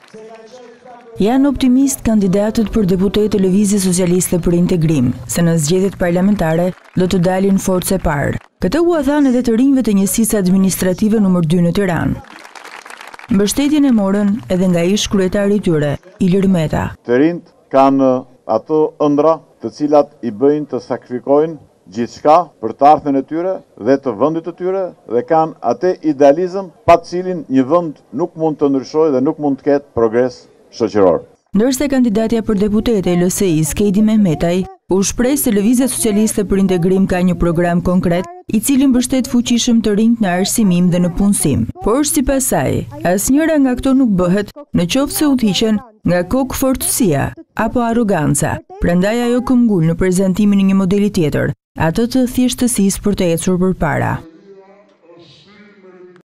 Janë optimist kandidatët për deputet të Lëvizjes Socialiste për Integrim, se në zgjedhjet parlamentare do të dalin forcë e parë. Këtë u thanë edhe të rinjve të njësisë administrative nr. 2 në Tiranë. Mbështetjen e morën edhe nga ish kryetari i tyre, Ilir Meta. Të rinjt kanë ato ëndra të cilat i bëjnë të sakrifikojnë gjithçka për të ardhmen e tyre dhe të vendit të tyre dhe kanë atë idealizëm pa të cilin një vend nuk mund të ndryshojë dhe nuk mund të ketë progres shoqëror. Ndërsa kandidatja për deputete e LSI-s, Kejdi Mehmetaj, u shpreh se Lëvizja Socialiste për Integrim ka një program konkret i cili mbështet fuqishëm të rinjt në arsimim dhe në punësim. Por sipas saj, asnjëra nga këto nuk bëhet në qoftë se udhiqen nga kokëfortësia apo arroganca. Prandaj ajo këmbgul në prezantimin e një modeli tjetër, atë të thjeshtësisë për të ecur përpara.